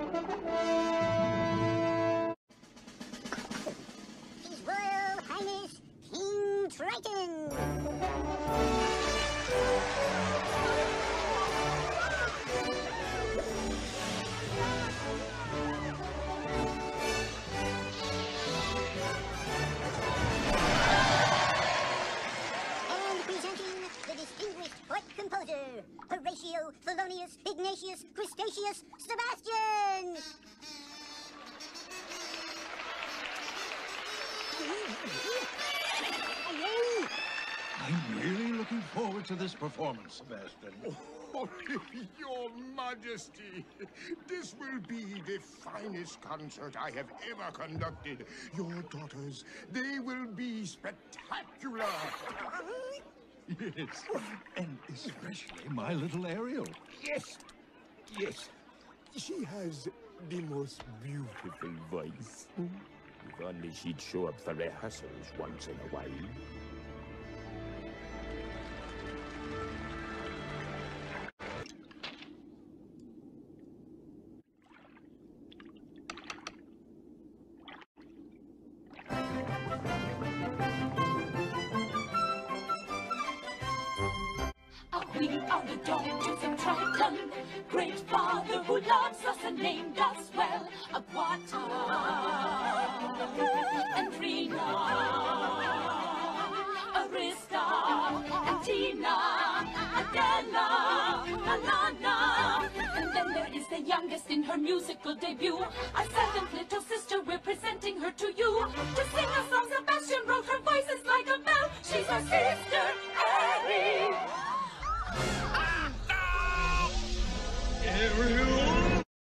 His Royal Highness King Triton. Composer, Horatio, Thelonious, Ignatius, Crustaceous, Sebastian! I'm really looking forward to this performance, Sebastian. Oh, Your Majesty, this will be the finest concert I have ever conducted. Your daughters, they will be spectacular. Yes, and especially my little Ariel. Yes, yes. She has the most beautiful voice. If only she'd show up for rehearsals once in a while. We are the daughters of Triton, great father who loves us and named us well. Aquata and Trina, Arista and Tina, Adela, Alana. And then there is the youngest in her musical debut, our seventh little sister. We're presenting her to you to sing a song. Sebastian wrote, her voice is like a bell. She's our sister, Ariel. Ariel!